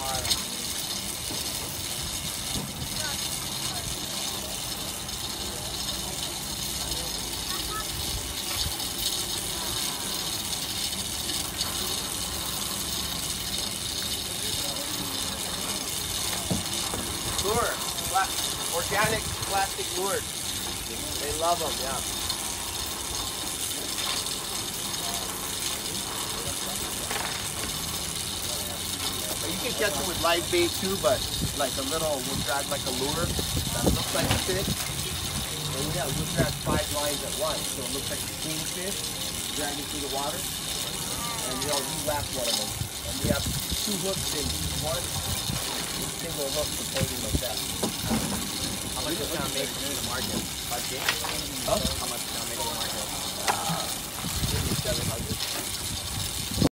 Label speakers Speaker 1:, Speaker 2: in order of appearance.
Speaker 1: Lure, organic plastic lures. They love them, yeah. You can catch them with live bait too, but like a little, we'll drag like a lure that looks like a fish. And yeah, we'll drag 5 lines at once, so it looks like a king fish, drag it through the water, and you wrap one of them. And we have 2 hooks in each one, single hook supporting like that.
Speaker 2: How much is it going to make in the market? 5K?
Speaker 1: Huh?
Speaker 2: How much is it going to make?